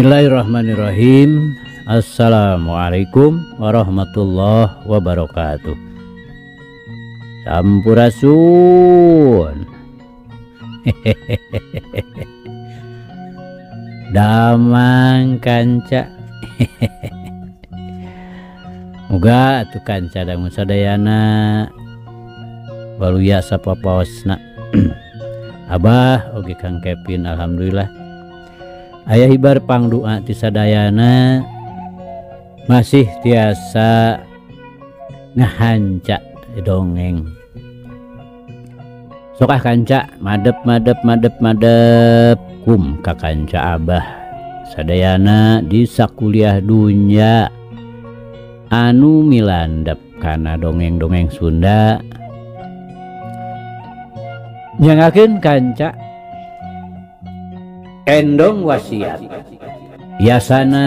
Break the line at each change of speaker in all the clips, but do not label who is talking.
Bismillahirrahmanirrahim. Assalamualaikum warahmatullahi wabarakatuh. Sampurasun. Damang kanca. Muga atuh kanca dangu sadayana waluya sapapaosna. Abah oge Kang Kevin alhamdulillah aya hibar pangdoa ti sadayana masih tiasa ngahanca dongeng. Sokah kanca madep kum ka kanca abah sadayana di sakuliah dunya anu milandep kana dongeng-dongeng Sunda. Nyangakeun kanca endong wasiat biasana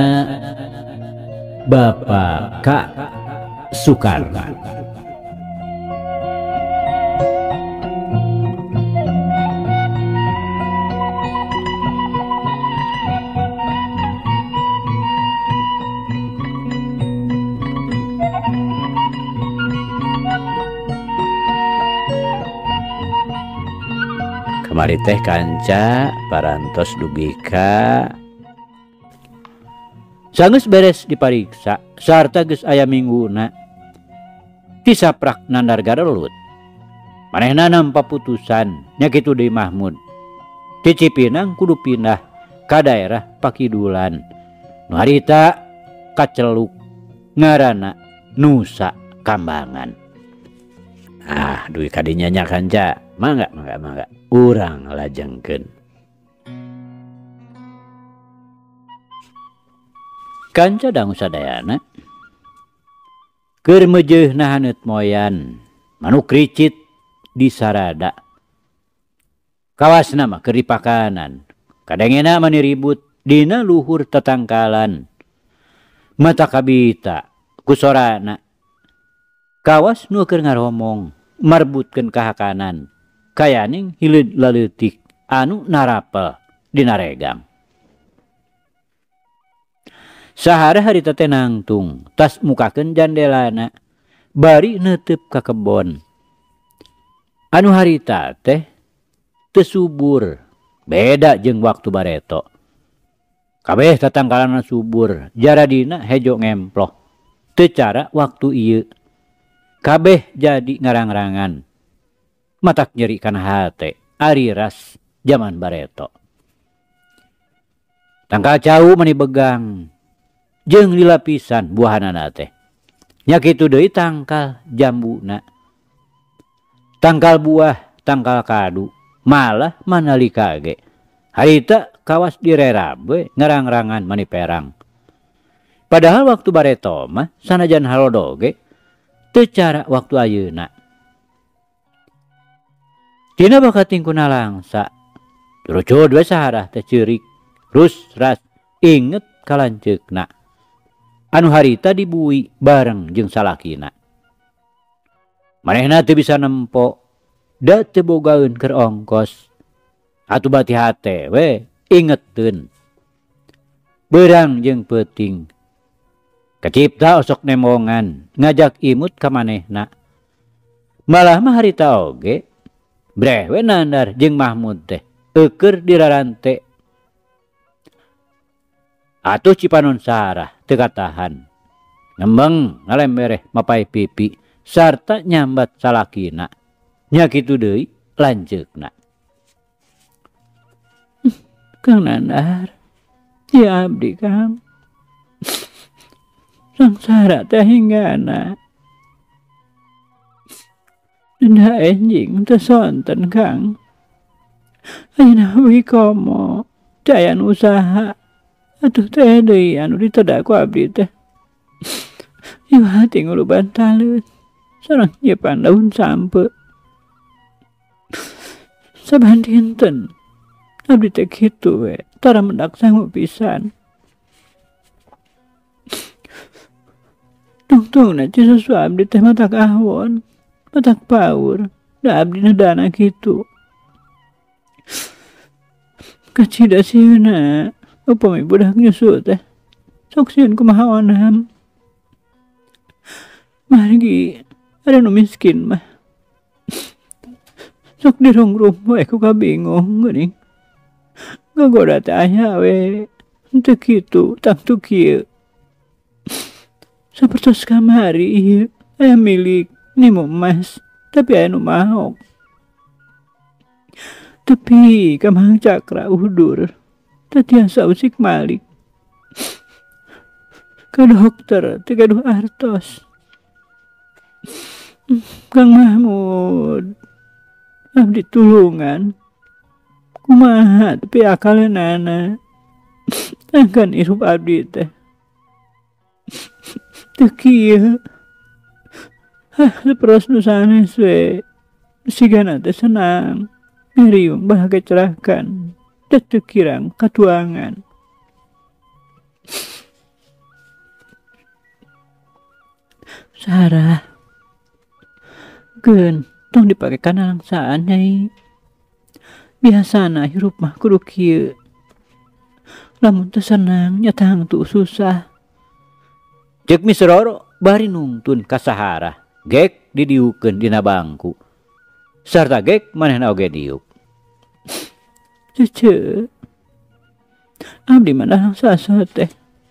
Bapak Kak Soekarno. Kemari teh kanca parantos dugika sanggeus beres dipariksa sarta geus aya mingguna tisaprak nandar garelut manehna nampa putusan nya kitu deui Mahmud ti Cipinang kudu pindah ka daerah Pakidulan nu harita kaceluk ngaranna Nusa Kambangan. Duit kadinya nya kanca mangga urang lajengkeun. Kanca dangu sadayana keur meujeuhna haneut moyan manuk ricit di sarada kawasna mah keur dipakanan kadangena mani ribut dina luhur tetangkalan mata kabita ku sorana kawas nu keur ngaromong marbutkeun kahakanan kayaning hileud laleutik anu narapel dina regang. Sahara harita teh nangtung tas mukakeun jandelana bari neuteup ka kebon. Anu harita teh teu subur beda jeung waktu bareto. Kabeh tatangkalana subur jaradina hejo ngemploh teu cara waktu ieu. Kabeh jadi ngarang-rangan matak nyeri kana hate ari ras zaman bareto. Tangkal cau mani begang jeung dilapisan buahanana teh nya kitu deui tangkal jambuna. Tangkal buah tangkal kadu malah manalika ge harita kawas direrab we ngarang-rangan mani perang. Padahal waktu bareto mah sanajan halodo ge teu cara waktu ayeuna. Dina bakatingkuna langsa rucud we saharah teh ceurik rus ras inget kalanceukna anu harita dibui bareng jeung salakina. Manehna teu bisa nempo da teu bogaeun keur ongkos atuh bati hate we ingetkeun beurang jeung peuting kacipta osok nemongan ngajak imut ka manehna. Malah mah harita oge breh we nandar jeung Mahmud teh eukeur dirarante. Atuh Cipanon sarah teu katahan ngembeng ngalembereh mapai pipi sarta nyambat salakina nya kitu deui lanceukna. Kang Nandar ya abdi Kang sangsara teh hinggana da enjing teu sonten Kang. Ayeuna wikomo cayan usaha atuh teh deui anu ditedak ku abdi teh. Ieu hati nguluban taleun sareng nyepan daun sampe. Saban dinten abdi teh kitu we tara mendak sanggup pisan. Tungtungna ci susu abdi teh matak ahwon matak paur da abdi nadana kitu. Kacida sieuna upami budak nyusu teh sok sieun kumaha onam. Margi ada nu miskin mah sok dirungrum wae ku kabingung geuning. Ngagoda teh aya we teu kitu tang tu kieu. Sapertos kamari ieu aya milik nimu emas tapi aya nu mahok. Tapi Kamang Cakra udur tatiasa usik malik ka dokter teu gaduh artos. Kang Mahmud abdi tulungan kumaha tapi akalenana akan irup abdi teh teu kieu. Saperos nu sanes we sigana teh senang ngariung bahagia cerahkan teu kirang katuangan. Sarah geun tong dipake kana langsaan nyai. Biasana hirup mah kudu kieu. Lamun teu senang nya tangtu susah. Ceuk Misroro bari nungtun ka Sahara gek didiukeun dina bangku. Sarta gek manehna oge diuk. Cece abdi mana sasa teh.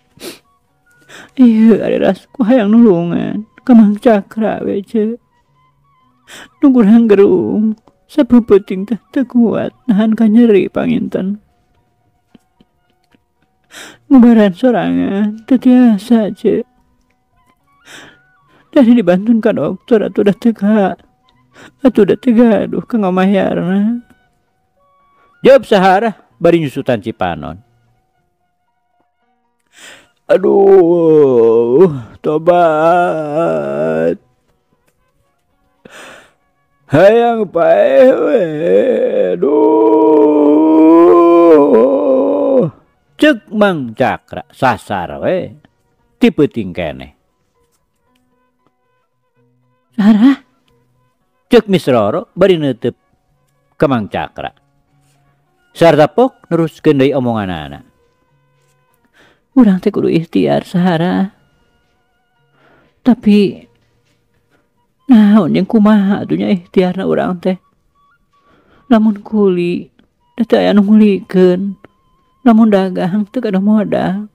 Ieu areras ku hayang nulungan Kamang Cakra we ce. Nu kurang gerung sapeupeting teh teu kuat nahan ka nyeri panginten. Ngubaran sorangan teu tiasa ce. Dari dibantun ka dokter atuh dah tega. Atuh dah tega aduh ka ngamayarna. Jawab Sahara bari nyusutan Cipanon. Aduh, tobat. Hayang pae we. Aduh. Ceuk Mang Cakra sasar we. Ti peuting keneh. Sahara. Ceuk Misroro bari neuteup ka Mang Cakra. Sarta pok neruskeun deui omonganana. Urang teh kudu ikhtiar Sahara. Tapi naon yang kumaha atuh nya ikhtiarna urang teh. Lamun kuli da teu aya nu ngulikeun. Lamun dagang teu kada modal.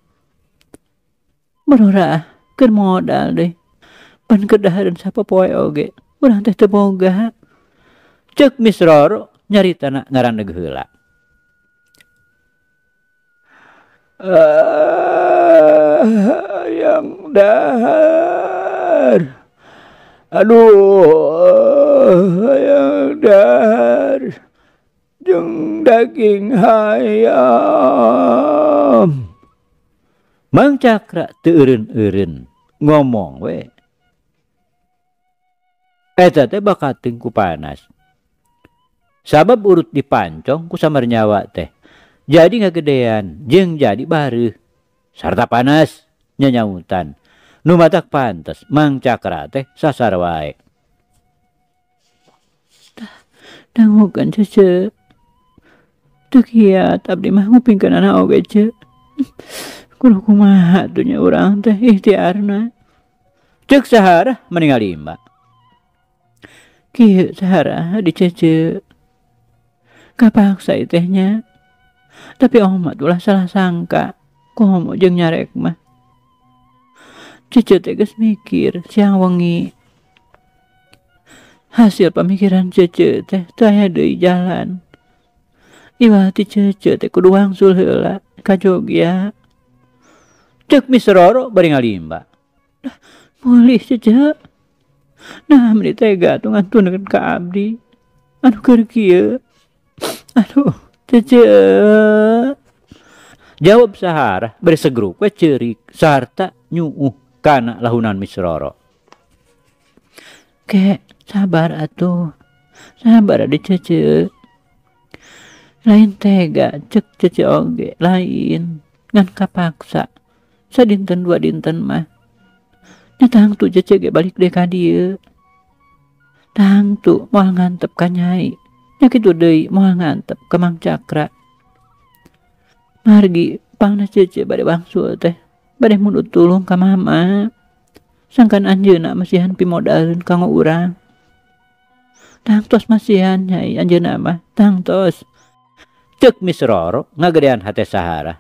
Barora keur modal deui. Pan kedahareun sapopoe oge. Urang teh teu boga. Ceuk Misroro nyaritana ngarandeg heula. Yang dahar. Aduh, yang dahar. Jeung daging hayam. Mang Cakra teu eureun-eureun ngomong we. Eta teh bakateung ku panas. Sabab urut dipancong ku samar nyawa teh. Jadi ngagedean jeung jadi bareuh. Sarta panas nya nyautan. Nu matak pantes Mang Cakra teh sasar wae. Dangukeun cece. Teu kiat abdi mah ngupingkeunana oge ce. Kudu kumaha atuh nya urang teh ikhtiarna. Ceuk Sahara meningali imba. Kieu Sahara di cece. Kapaksa teh nya. Tapi omat ulah salah sangka. Komo jeung nyarek mah. Cece teh geus mikir siang wengi. Hasil pamikiran cece teh teu aya deui jalan. Iwah ti cece teh kudu wangsul heula ka Jogja. Ceuk Misroro bari ngalimba. Mulih cece. Nah meni tega atuh ngantunkeun ka abdi. Anu keur kieu. Aduh, cece. Jawab Sahara bari segruk we ceurik sarta nyuuh kana lahunan Misroro. Kek sabar atuh. Sabar ade cece. Lain tega ceuk cece oge lain ngan kapaksa. Sadinten dua dinten mah. Nya tangtu cece ge balik deui ka dieu. Tangtu moal ngantep ka nyai. Nya kitu deui moal ngantep ka Mang Cakra. Margi pangna cece bade bangsul teh bade munut tulung ka mama. Sangkan anjeunna masihan pimodalkeun kanggo urang. Tangtos masihan nyai anjeunna mah, tangtos. Ceuk Miss Roro ngagedean hate Sahara.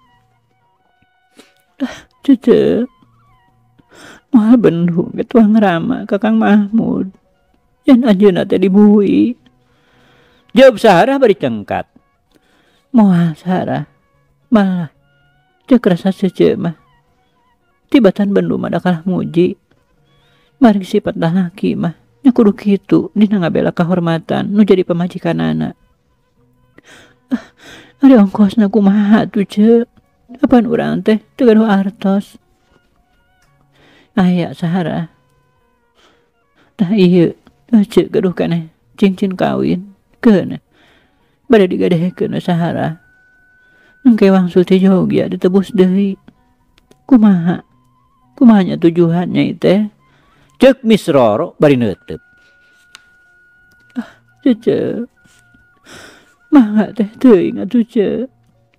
Cece, moal bendung ke tuang rama Kakang Mahmud. Yan anjeunna teh dibuhi. Jawab Sahara bari cengkat. Moal Sahara, malah ceuk rasa cece mah. Tibatan bendung mah da kalah muji. Mari sifat lalaki mah nya kudu kitu dina ngabela kahormatan nu jadi pamajikanana. Ari ongkosna kumaha tuh ceuk? Apaan urang teh teu gaduh artos. Aya Sahara. Tah ieu ceuk gaduh keneh cincin kawin keun. Bade digadehekeun Sahara. Engke wangsul teh Jogja ditebus deui. Kumaha nya tujuannya teh? Ceuk Miss Roro bari neuteub. Cece, mangga teh teuing atuh ceuk.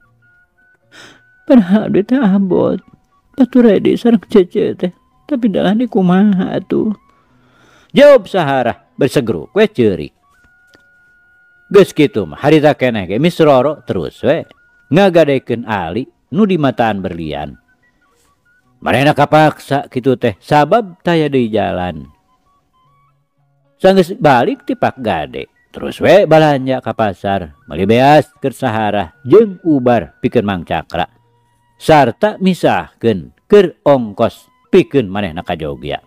Padahal duit teh abot. Paturedi sareng cece teh. Tapi dalah di kumaha atuh. Jawab Sahara bersegeruk we ceurik. Geus kitu mah harita keneh ge Miss Roro terus we ngagadekeun Ali nu di mataan berlian. Marena kapaksa kitu teh sabab taya deui jalan. Sanggeus balik ti Pak Gade terus we balanja ka pasar meuli beas keur Sahara jeung ubar pikeun Mang Cakra sarta misahkeun keur ongkos pikeun manehna ka Jogja.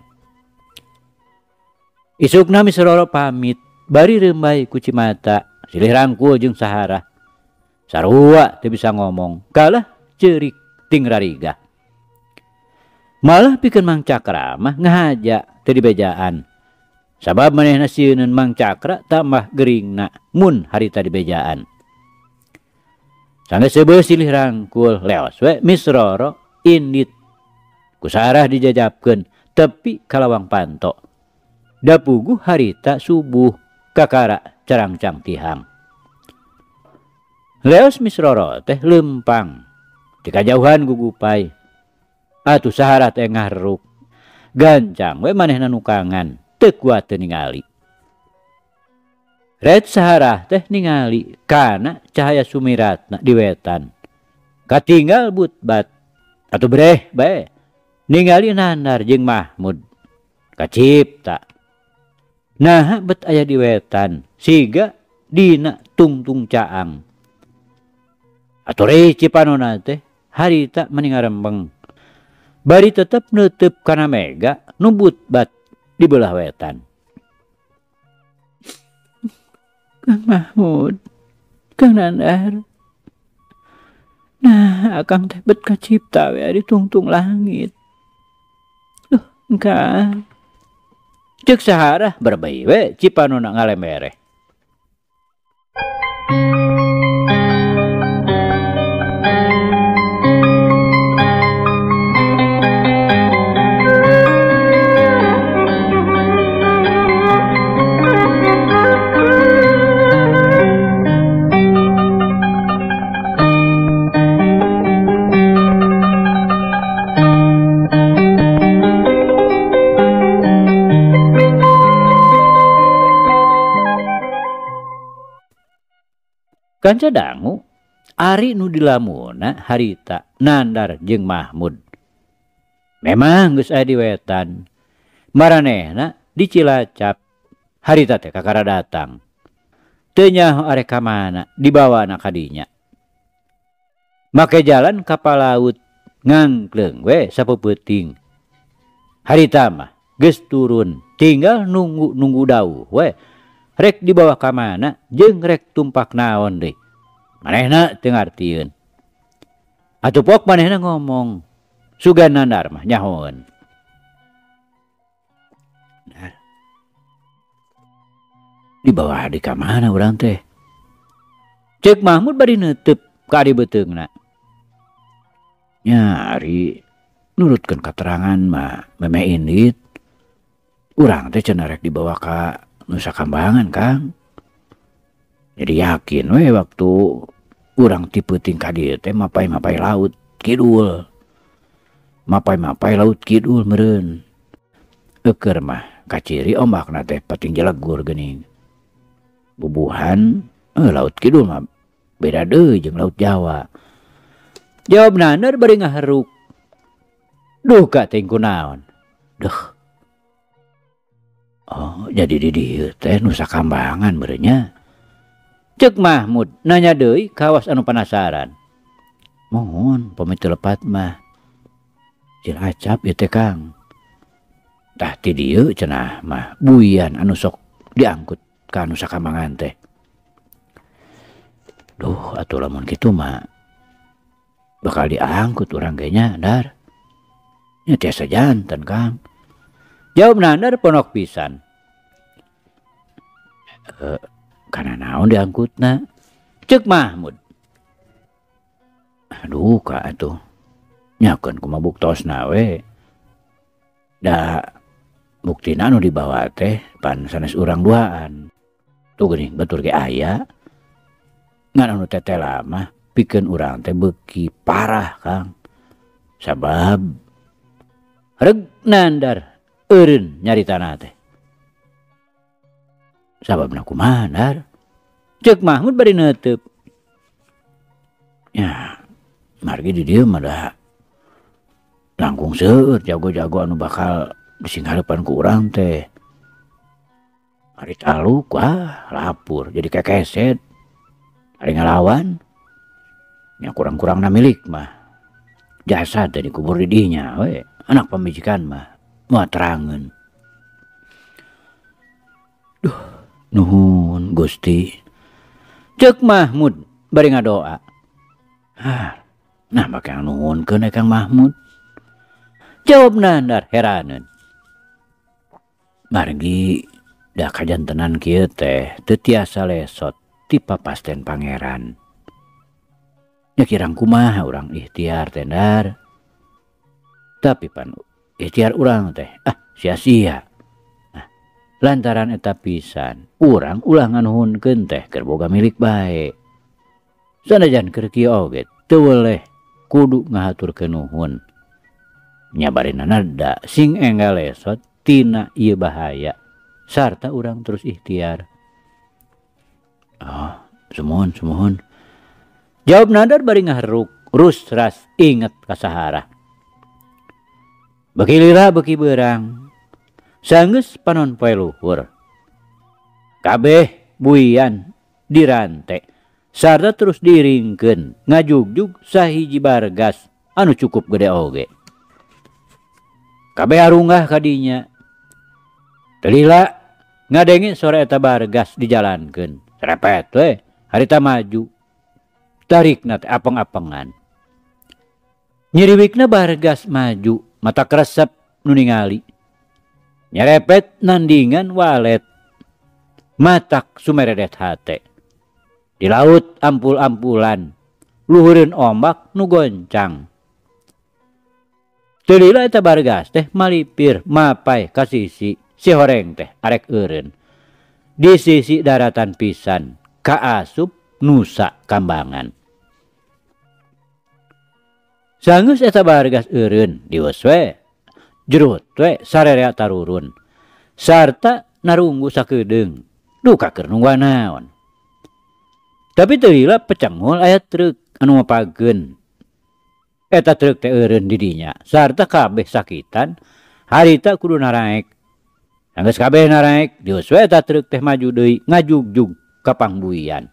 Isukna Miss Roro pamit bari rembay ku Cimata silih rangkul jeung Sahara. Sarua teu bisa ngomong kalah ceurik ting rariga. Malah pikeun Mang Cakra mah ngahaja teu dibejaan. Sabab manehna sieuneun Mang Cakra tambah geringna mun harita dibejaan. Sanggeus seubeuh silih rangkul leos we Miss Roro indit. Ku Sarah dijajabkeun tepi kalawang panto. Da puguh harita subuh kakara carangcang tihang. Leos Miss Roro teh lempang. Di kajauhan gugupai. Atuh Sahara teh ngaruk. Gancang we manehna nukangan teu kuat teu ningali. Red Sahara teh ningali kana cahaya sumiratna di wetan. Katinggal butbat atuh breh bae ningali Nandar jeung Mahmud. Kacipta. Nah bet aya di wetan siga dina tungtung caang. Atuh rei cipanonna teh harita meni ngarembeng. Bari tetep neuteub kana mega nu butbat di belah wetan. Kang Mahmud, Kang Nandar. Nah, akang teh bet kacipta we di tungtung langit. Engka. Ceuk Sahara berbei we cipanonna ngalemere. Kanca dangu ari nu dilamuna harita Nandar jeung Mahmud. Memang geus aya di wetan. Maranehna di Cilacap. Harita teh kakara datang. Teu nyaho arek ka mana dibawana ka dinya. Make jalan kapal laut ngangkleung we sapeupeting. Harita mah geus turun tinggal nunggu dawuh we. Rek di bawah ka mana jeung rek tumpak naon deui. Manehna teu ngartieun. Atuh pok manehna ngomong. Sugan Nandar mah nyahoeun. Di bawah di ka mana urang teh? Ceuk Mahmud bari neuteub ka adi beuteungna. Nya ari nurutkeun katerangan mah memeh indit. Urang teh cenah rek dibawa ka Nusa Kambangan, Kang. Jadi yakin we waktu urang tipe tingkah dia teh mapai-mapai laut kidul. Mapai-mapai laut kidul meureun. Eukeur mah kaciri ombakna teh pating jelegur geuning. Bubuhan laut kidul mah beda deui jeung laut Jawa. Jawabna neueur bari ngaharuk. Duh ka teh kunaon? Duh. Oh, jadi di dieu teh Nusa Kambangan meureun nya. Ceuk Mahmud nanya deui kawas anu penasaran. Mohon pamit lepat mah. Cilacap ieu teh Kang. Tah ti dieu cenah mah buian anu sok diangkut ka Nusa Kambangan teh. Duh, atuh lamun kitu mah bakal diangkut urang ge nya, Dar. Nya tiasa janten, Kang. Jawabna Dar ponok pisan. Kana naon diangkutna? Ceuk Mahmud. Aduh, ka atuh. Nyakeun kumaha buktosna we. Da buktina anu dibawa teh pan sanes urang duaan. Tuh geuning batur ge aya. Ngan anu tetela mah pikeun urang teh beuki parah, Kang. Sabab reg nandar eureun nyaritana teh. Sababna kumaha, Dar? Ceuk Mahmud bari neuteub. Ya, margi di dieu mah da langkung seueur jago-jago anu bakal disinggarepan ku urang teh. Hari taluk lapur jadi kekeset. Hari ngalawan nya kurang-kurangna milik mah. Jasad teh dikubur di dinya we. Anak pamijikan mah moal terangeun. Duh, nuhun Gusti. Ceuk Mahmud bari ngadoa. Nah make nuhunkeun Kang Mahmud. Jawabna Dar heraneun. Margi da kajantenan kieu teh teu tiasa lesot ti papasten pangeran. Nya kirang kumaha urang ikhtiar teh Dar. Tapi pan ikhtiar urang teh sia-sia. Nah, lantaran eta pisan urang ulah nganuhunkeun teh keur boga milik bae. Sanajan keur kieu oge teu weleh kudu ngahaturkeun nuhun. Nya barinana da sing enggal lesot tina ieu bahaya sarta urang terus ikhtiar. Oh, sumuhun. Jawab Nadar bari ngaharuk rus ras inget ka sahara. Beki lila beki beurang saenggeus panon poe luhur. Kabeh buian dirante sarta terus diringkeun ngajugjug sahiji bargas anu cukup gede oge. Kabeh arunggah kadinya. Telila ngadenge sore eta bargas dijalankeun. Serepet we harita maju. Tarikna teh apeng-apengan. Nyiriwikna bargas maju, mata kresep nu ningali. Nyerepet nandingan walet. Matak sumeredet hate. Di laut ampul-ampulan, luhureun ombak nu goncang. Telila eta bargas teh malipir mapai ka sisi si horeng teh arek eureun. Di sisi daratan pisan ka asup Nusa Kambangan. Saenggeus eta bargas eureun diweus we jerut we sarerea tarurun sarta narunggu sakedeung duka keur nungguan naon. Tapi telila pecengul aya truk anu mapageun. Eta truk teh eureun di dinya sarta kabeh sakitan harita kudu naraek. Anggeus kabeh naraek diweus we eta truk teh maju deui ngajugjug ka pangbuian.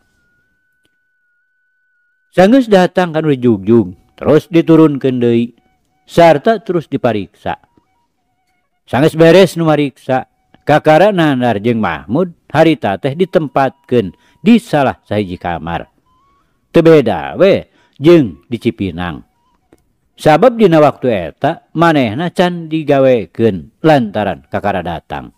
Saenggeus datang ka nu dijugjug terus diturunkeun deui sarta terus dipariksa. Saenggeus beres nu mariksa kakara Nandar jeung Mahmud harita teh ditempatkeun di salah sahiji kamar. Teu beda we jeung di Cipinang. Sabab dina waktu eta manehna can digawekeun lantaran kakara datang.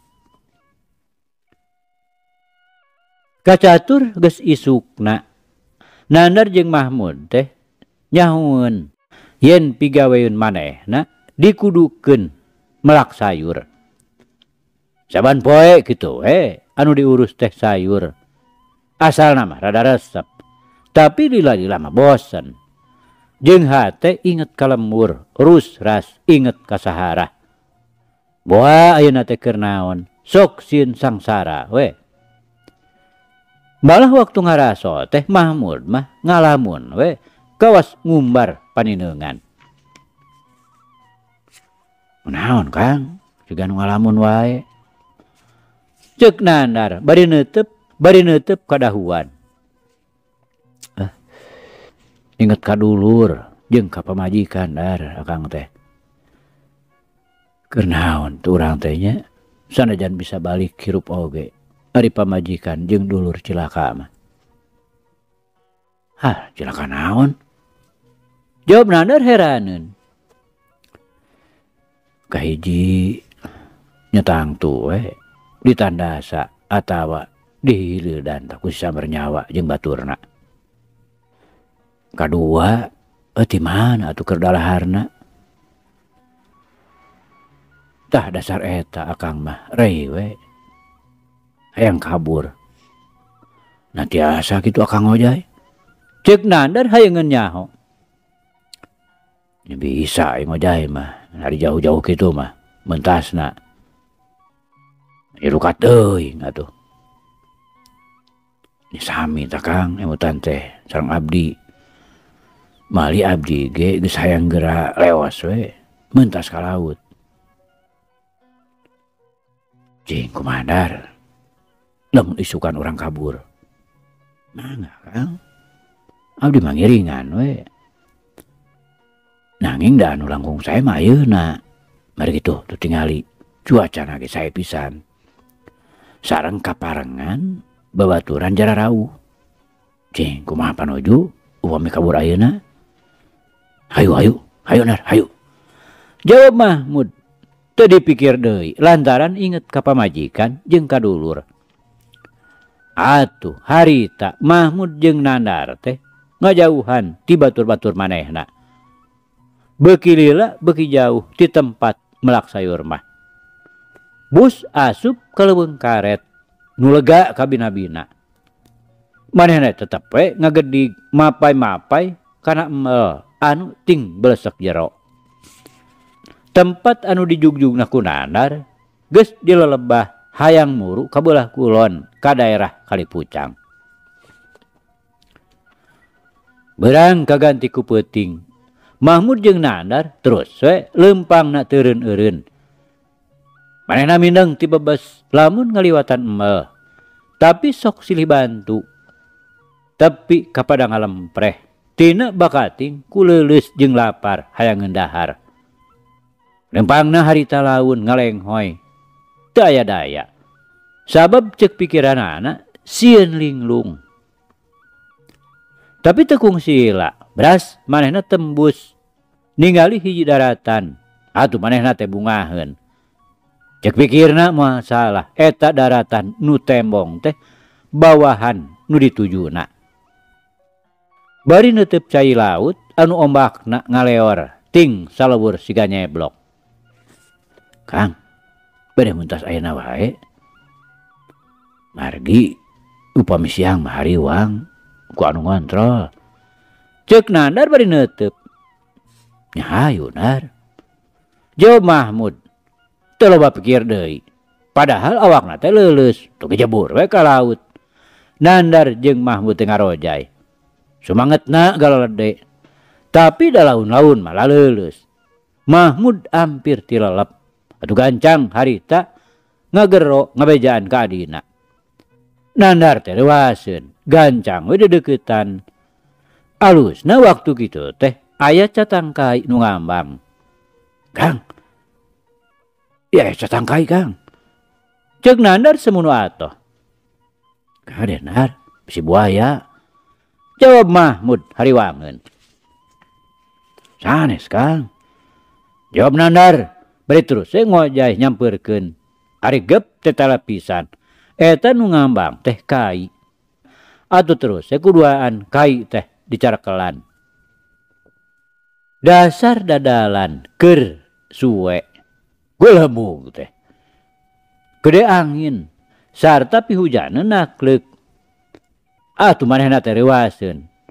Kacatur geus isukna Nandar jeung Mahmud teh nyahueun yen pigaweun manehna dikudukeun melak sayur. Saban poe kitu we anu diurus teh sayur. Asalna mah rada resep. Tapi lila-lila mah bosen. Jeung hate inget ka lemur, rus ras inget ka sahara. Boa ayeuna teh keur naon, sok sieun sangsara we. Malah waktu ngaraso teh Mahmud mah ngalamun we, kawas ngumbar paninengan. Naon Kang, sigan ngalamun wae. Ceuk Nandar bari neuteup kadahuan. Inget ka dulur jeung ka pamajikan dar akang teh. Keur naon tu urang teh nya sanajan bisa balik hirup oge ari pamajikan jeung dulur cilaka mah. Hah, cilaka naon? Jawab Nandar heraneun. Kahiji nyetang tu we ditandasa atawa dihileudan tak kusa bernyawa jeung baturna. Kadua euti mana atuh keur dalaharna. Tah dasar eta akang mah rei we. Hayang kabur. Nah tiasa kitu akang ojay. Ceuk Nandar hayeungeun nyaho. Nya bisa aing ojay mah. Dari jauh-jauh gitu mah mentasna irukat teuing atuh. Ini sami tah Kang emutan teh sareng abdi. Mali abdi ge geus hayang geura leos we mentas ka laut. Cing kumadar lamun isukan orang kabur. Mangga Kang. Abdi mah ngiringan we. Nanging da anu langkung sae mah ayeuna. Mari kitu tuh tingali cuacana ge sae pisan. Sareng kaparengan babaturan jara rauh. Cing kumaha panuju upami kabur ayeuna? Hayu Nar, hayu. Jawab Mahmud. Teu dipikir deui lantaran inget ka pamajikan jeung ka dulur. Atuh harita Mahmud jeung Nandar teh ngajauhan ti batur-batur manehna. Beuki lila beuki jauh di tempat melak sayur mah. Bus asup ka leuweung karet nu lega ka bina-bina. Manehna tetep we ngagedig mapai-mapai kana emmel anu ting belesek jero. Tempat anu dijugjugna ku Nandar geus dilelebah hayang muru ka beulah kulon ka daerah Kalipucang. Beurang kaganti ku peuting. Mahmud jeung Nandar terus we leumpangna teureun-eureun. Manehna mindeng ti bebes lamun ngaliwatan emmel. Tapi sok silih bantu. Tapi kapada ngalempreh. Tina bakating ku leuleus jeung lapar hayang ngeundahar. Lempangna harita laun ngalenghoy. Teu aya daya. Sabab ceuk pikiranana sieun linglung. Tapi teu kungsila. Beras manehna tembus ningali hiji daratan. Atuh manehna teh bungaheun. Cek pikirna masalah eta daratan nu tembong teh bawahan nu ditujuna. Bari neuteup cai laut anu ombakna ngaleor ting saleuweur siga nyeblok. Kang, bade muntas ayeuna wae. Margi upami siang mah hariwang ku anu ngontrol. Ceuk Nandar bari neuteup. Nya hayu Nar. Jawab Mahmud. Teu loba pikir deui. Padahal awakna teh leuleus, teu jebur we ka laut. Nandar jeung Mahmud teh ngarojay. Sumangetna galede. Tapi da laun-laun malah leuleus. Mahmud hampir tilelep. Atuh gancang harita ngagero ngabejaan ka adina. Nandar teh leuwaseun, gancang we deudeuketan. Alusna waktu kitu teh aya catangkai nu ngambang. Kang. Ya catangkai Kang. Ceuk Nandar semono atoh. Kade Nar, bisi buaya. Jawab Mahmud hariwangeun. Sanes Kang. Jawab Nandar, bari terus ngojay nyampeurkeun. Ari gep teh pisan. Eta nu ngambang teh kai. Atuh terus kuduaan kai teh dicarakelan. Dasar dadalan keur suwe. Gelembung teh. Gede angin sarta pihujaneun nakleuk. Atuh manehna teh reuwaseun.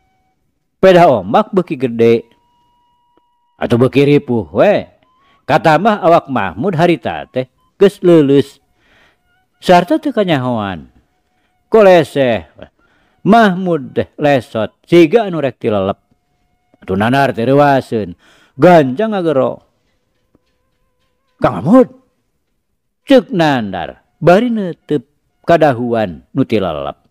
peda ombak beki gede atau beki ripuh we. Kata mah awak Mahmud harita teh geus leuleus sarta teu kanyahoan koleseh Mahmud teh lesot siga anu rek tilelep atuh nanar teh reuaseun gancang ngagero. Kang Mahmud ceuk nandar bari neuteub kadahuan nu tilelep.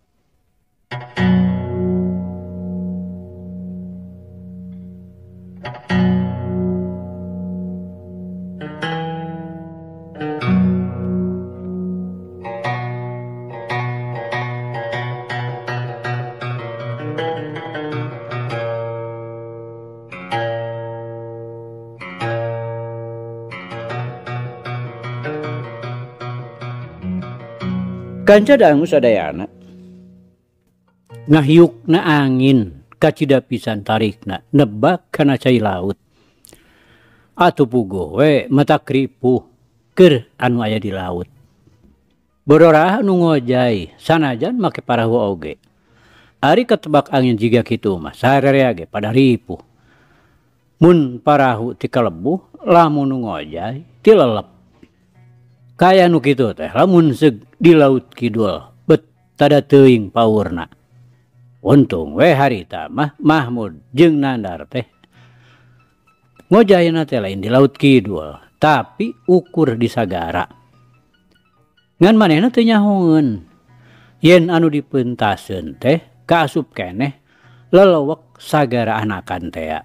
Kanca dangu sadayana ngahiukna angin kacida pisan tarikna nebak kana cai laut atuh puguh we mata kripuh keur anu aya di laut. Bororah anu ngojay sanajan make parahu oge ari ketebak angin jiga kitu mah sarerea ge pada ripuh. Mun parahu ti kalebuh lamun nu ngojay ti lelep. Kaya nu kitu teh lamun seug di laut kidul bet tada teuing paurna. Untung we harita mah Mahmud jeung nandar teh ngojayna teh lain di laut kidul tapi ukur di sagara. Ngan manehna teu nyahoeun yen anu dipeuntaseun teh kaasup keneh lelewek sagara anakan teh.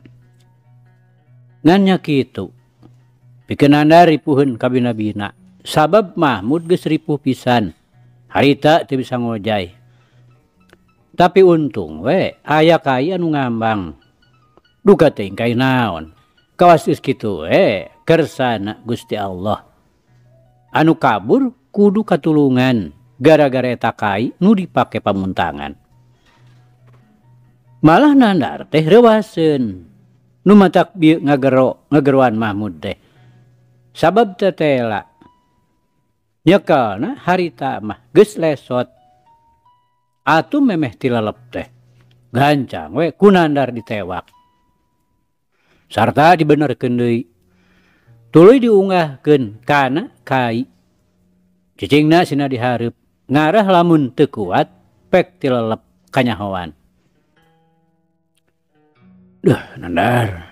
Ngan nya kitu pikeun nandar ripuheun ka bina-bina. Sabab Mahmud geus ripuh pisan harita teu bisa ngojay. Tapi untung we aya kai anu ngambang duka teuing kai naon kawas geus kitu we kersana Gusti Allah anu kabur kudu katulungan gara-gara eta kai nu dipake pamuntangan. Malah nandar teh reuaseun nu matak bieu ngageroan Mahmud teh sabab tetela nyekelna harita mah geus lesot atuh memeh tilelep teh gancang we ku nandar ditewak sarta dibenerkeun deui tuluy diunggahkeun kana kai cicingna sina dihareup ngarah lamun teu kuat pek tilelep kanyahoan. Duh nandar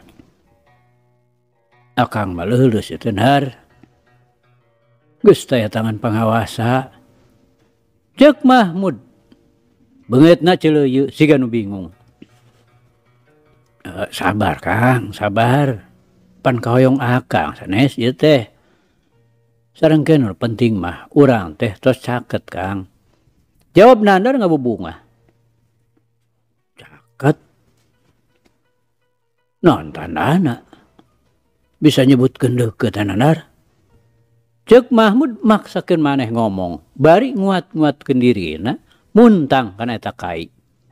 akang mah leuleus ieu teh nandar geus taya tangan pangawasa. Ceuk Mahmud beungeutna ceuleuyeu siga nu bingung. Sabar Kang, sabar. Pan kahoyong akang sanes ieu teh. Sarengkeun nu penting mah urang teh tos caket Kang. Jawab nandar ngabubungah. Caket? Naon tandana? Bisa nyebutkeun deukeut nandar? Ceuk Mahmud maksakeun maneh ngomong bari nguat-nguatkeun dirina muntang kana eta kai.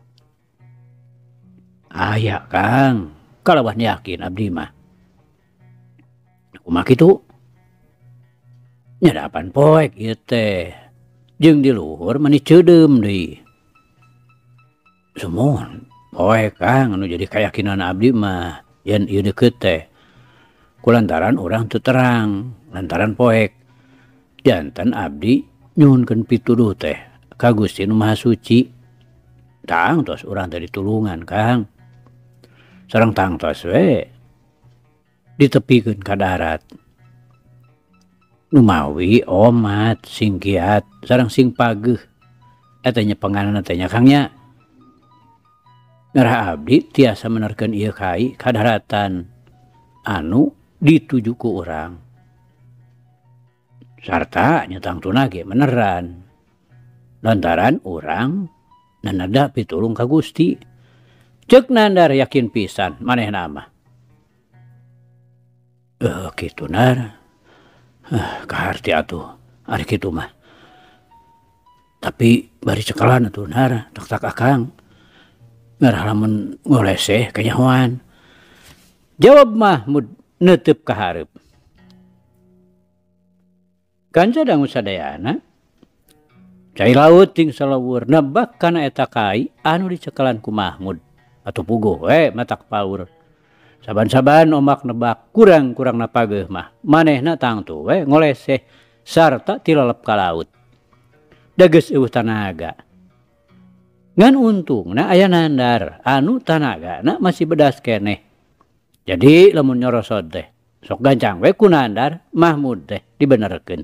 Aya Kang kalawan yakin abdi mah. Kumaha kitu? Nyadapan poek ieu teh jeung di luhur mani ceudem deui. Sumohon poek Kang anu jadi kayakinan abdi mah yen ieu deukeut teh kulantaran urang teu terang lantaran poek. Janten abdi nyuhunkeun pituduh teh ka Gusti Nu Maha Suci. Tang tos urang teh ditulungan Kang. Sareng tang tos we ditepikeun ka darat. Nu mawi omat sing kiat sareng sing pageuh eta nya panganan teh nya Kang nya. Ngarah abdi tiasa menerkeun ieu kai ka daratan anu dituju ku urang. Sarta nyetang tuna ge meneran lantaran urang nanada pitulung ka Gusti. Ceuk nandar yakin pisan manehna mah kitu nar kaharti atuh ari kitu mah tapi bari cekelan atuh nar tak akang ngarah lamun ngoleseh kanyahoan. Jawab Mahmud neuteub ka hareup. Kanca dangu sadayana cai laut ting salawur nebak kana eta kai anu dicekelan ku Mahmud. atau puguh matak paur. Saban-saban omak nebak kurang napageuh mah manehna tangtu ngoleseh sarta tilalep ka laut. Dageus eueuh tanaga. Ngan untungna aya nandar anu tanagana masih bedas keneh. Jadi lamun nyorosot teh sok gancang ku nandar Mahmud teh dibenerkeun.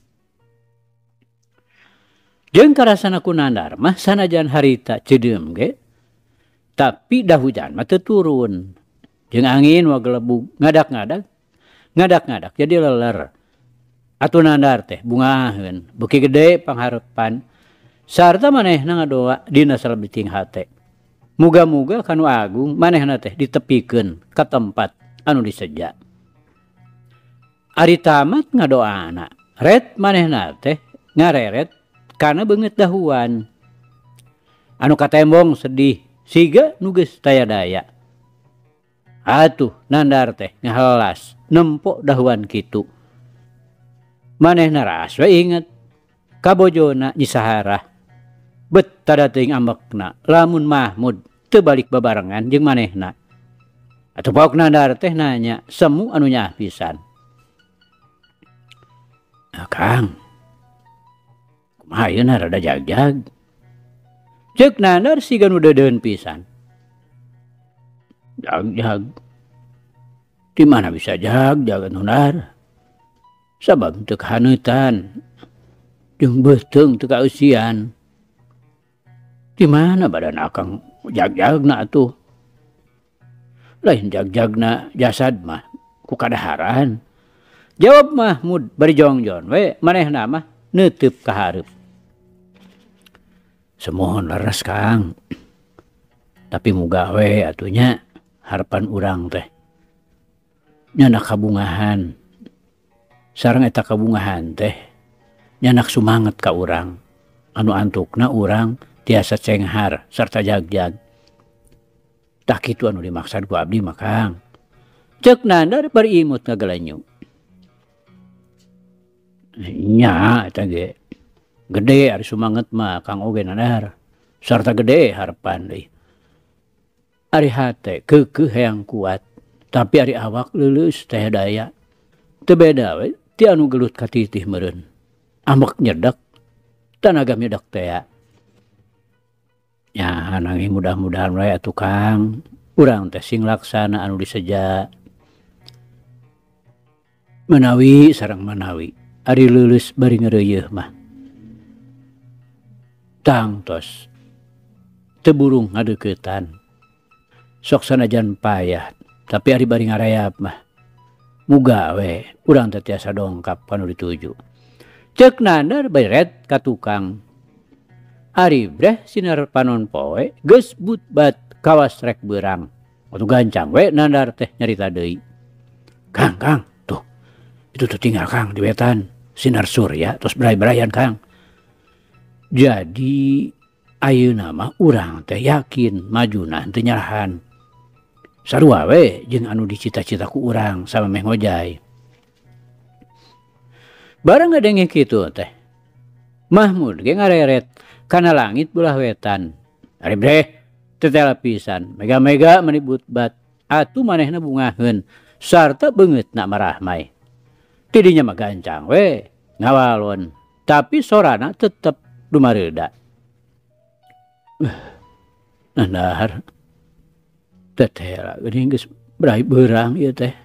Jeung karasana ku nandar mah sanajan harita cedeum ge tapi dah hujan mah teu turun. Jeung angin wagelebug ngadak-ngadak jadi leler. Atuh nandar teh bungaheun beuki gede pangharepan sarta manehna ngadoa dina salebeuting hate. Muga-muga kanu agung manehna teh ditepikeun ka tempat anu diseja. Ari tamat ngadoana, ret manehna teh ngareret kana beungeut dahuan. Anu katembong sedih siga nu geus taya daya. Atuh nandar teh ngahelas nempo dahuan kitu. Manehna raas we inget kabojona Nyi Saharah. Bet tada teuing ambekna lamun Mahmud teu balik babarengan jeung manehna. Atuh pauk nandar teh nanya semu anu nyah pisan. Kang, kumaha ayeuna rada jag-jag. Ceuk nandar siga nu deudeun pisan. Jag. Di mana bisa jag nundar? Sabab teu kahaneutan. Jeung beuteung teu kausian. Di mana badan akang jag-jagna atuh? Lain jag-jagna jasad mah ku kadaharan. Jawab Mahmud bari jongjon manehna mah neuteub ka hareup. Semohon leres Kang. Tapi muga atunya harapan urang teh nyana kabungahan. Sareng eta kabungahan teh nyanak sumanget ka urang. Anu antukna urang tiasa cenghar sarta jag-jag. Tah kitu anu dimaksud ku abdi mah Kang. Ceuk nandar bari imut ngagelenyuk. Nya eta ge gede ari sumanget mah Kang oge nandar. Sarta gede harapan deui. Ari hate keukeuh hayang kuat, tapi ari awak leuleus teh daya. Teu beda we ti anu gelut katitih meureun. Ambek nyedek, tanaga meudak teh. Ya nanging mudah-mudahan we atuh Kang, urang teh sing laksana anu diseja. Menawi sareng manawi, ari leuleus bari ngeureuyeuh mah. Tangtos teu burung ngadeuketan. Sok sanajan payah, tapi ari bari ngarayap mah. Muga we urang teh tiasa dongkap kanu dituju. Ceuk nandar bari ret ka tukang. Ari breh sinar panon poe geus butbat kawas rek beurang. Atuh gancang we nandar teh nyarita deui. Kang, tuh. Itu tuh tinggal Kang di wetan. Sinar surya terus berai-beraian Kang. Jadi ayeuna mah urang teh yakin majuna teu nyarahan. Sarua we jeung anu dicita-cita ku urang samemeh ngojay. Bareng ngadenge kitu teh Mahmud ge ngareret kana langit belah wetan. Ari breh tetela pisan mega-mega meuni butbat. Atuh manehna bungaheun sarta beungeutna marahmai. Tidinya mah gancang we ngawalon, tapi sorana tetep dumareuda. Nandar tetela geuning geus berai beurang ieu teh.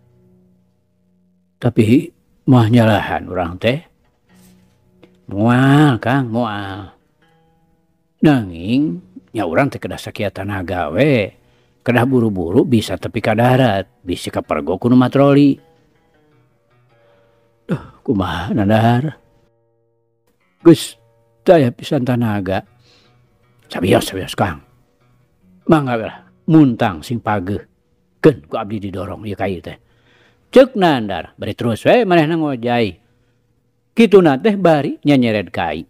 Tapi moal nyalahan urang teh. Moal Kang, moal. Nanging nya urang teh kedah sakieu tanaga we. Kedah buru-buru bisa tepi ka darat, bisi kapergo kudu matroli. Kumaha nandar? Geus taya pisan tanaga. Sabios Kang. Mangga lah muntang sing pageuh. Keun ku abdi didorong ieu kayu teh. Ceuk nandar bari terus we manehna ngojay. Kituna teh bari nyanyered kai.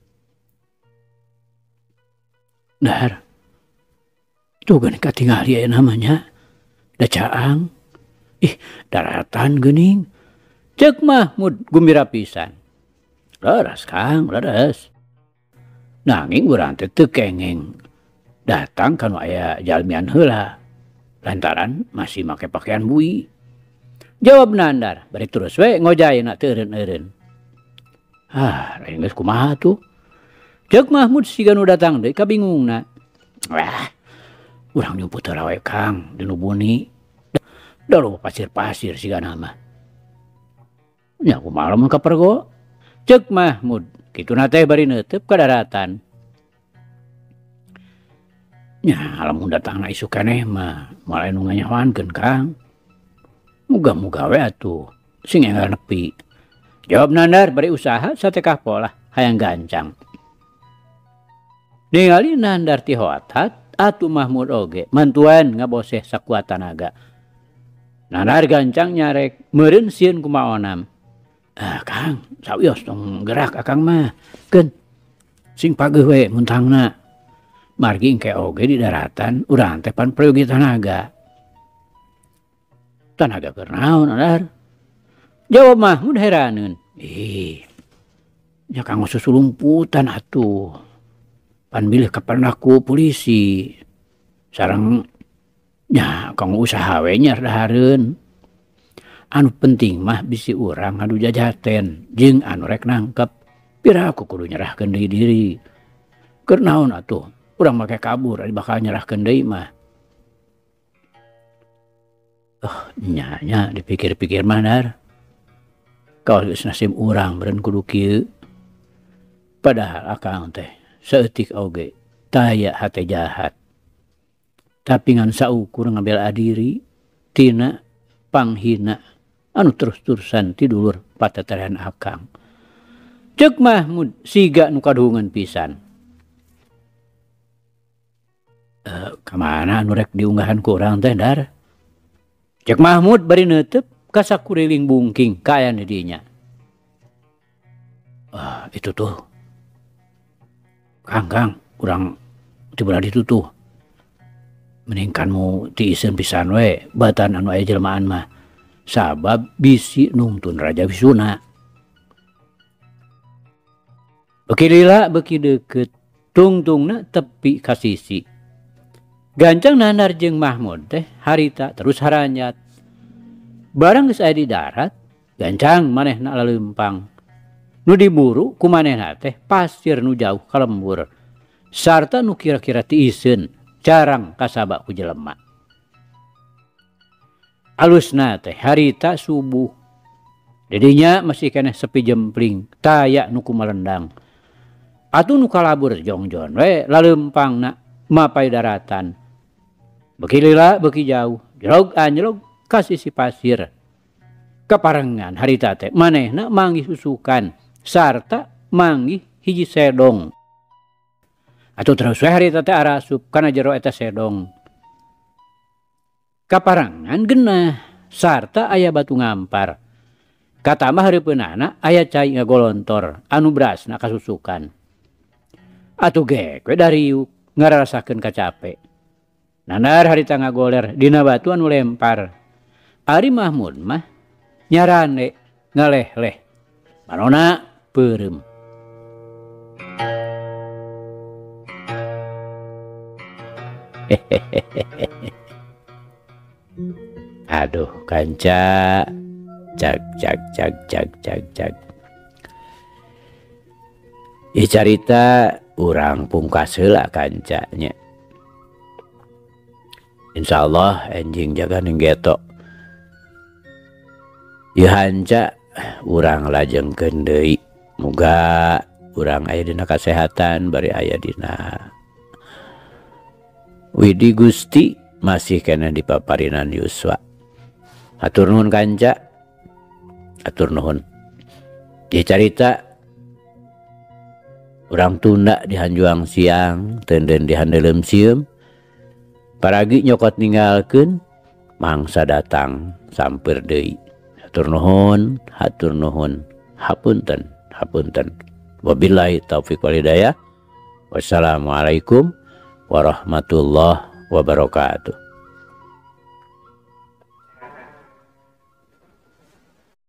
Dar. Tuh geuning katingali aya namanya. Da caang. Daratan geuning. Ceuk Mahmud gumbira pisan. Leres Kang, leres. Nanging urang teh teu kengeng datang kan aya jalmian heula lantaran masih make pakaian bui. Jawab Nandar, bari terus we ngojayeuna teu eureun-eureun. Lain geus kumaha tuh? Ceuk Mahmud siga nu datang deui kabingungna. Wah, urang nyumput heula we Kang, di nu buni. Da loba pasir-pasir sigana mah. Nya kumaha lamun kapergo? Ceuk Mahmud, kituna teh bari neuteup ka daratan. Nya lamun datangna isu keneh mah moal anu nganyahoankeun Kang. Muga-muga we atuh sing enggal nepi. Jawab Nandar bari usaha satekah pola hayang gancang. Ningali Nandar ti hoat-hat atuh Mahmud oge mantuan ngaboseh sakuat tanaga. Nandar gancang nyarek meureun sieun kumaonam. Kang, sawios tong gerak akang mah. Keun sing pageuh we muntangna. Margi engke oge di daratan urang teh pan prayogi tanaga. Tanaga keur naon Nandar? Jawab Mahmud heraneun. Nya kanggo susulumputan atuh. Pan milih kapandaku polisi. Sareng nya kanggo usaha we nyar dahareun. Anu penting mah bisi urang ngadu jajaten jeung anu rek nangkep. Piraku kudu nyerahkeun deui diri. Keur naon atuh? Urang make kabur ari bakal nyerahkeun deui mah. Nya dipikir-pikir mah Dar. Kaos geus nasib urang beureun kudu kieu. Padahal akang teh saeutik oge taya hate jahat. Tapi ngan saukur ngabela diri tina panghina anu terus-terusan ti dulur pateterehan akang. Ceuk Mahmud siga nu kadungan pisan. Kamana anu rek diunggahan ku urang teh Dar? Cek Mahmud bari neuteup ka sakuriling bungking kaaya di dinya. Itu tuh. Kang, urang teu beula ditutuh. Mending kanmu tiiseun pisan we batan anu aya jelmaan mah. Sabab bisi nungtun Raja Wisuna. Beuki lila beuki deukeut tungtungna tepi ka sisi. Gancang Nandar jeung Mahmud teh harita terus haranyat. Barang geus aya di darat, gancang manehna laleumpang. Nu diburu ku manehna teh pasir nu jauh ka lembur. Sarta nu kira-kira tiiseun jarang kasaba ku jelema. Alusna teh harita subuh. Dedinya masih keneh sepi jempling, taya nu kumalendang. Atuh nu kalabur jongjon we laleumpangna mapai daratan. Beuki lila beuki jauh, jelog anjelog ka sisi pasir. Kaparengan harita teh manehna manggih susukan sarta manggih hiji sedong. Atuh terus we harita teh arasup kana jero eta sedong. Kaparangan genah sarta aya batu ngampar. Katambah hareupeunana aya cai ngagolontor anu berasna kasusukan. Atuh gek we dariuk ngararasakeun kacape. Nandar harita ngagoler dina batu anu lempar. Ari Mahmud mah nyarane ngaleh-leh. Manona peureum. Aduh kanca, cak. Carita urang pungkas heula kanca nya. Insyaallah enjing jaga ninggeto. Ieu hanca urang lajengkeun deui. Muga urang aya dina kasehatan bari aya dina widi Gusti masih kena dipaparinan yuswa. Hatur nuhun kanca. Hatur nuhun. Ieu carita urang tunda di hanjuang siang, teunden di handeulem sieum. Paragi nyokot ninggalkeun mangsa datang samper deui. Hatur nuhun, hapunten. Wabillahi taufik wal hidayah. Wassalamualaikum warahmatullahi wabarakatuh.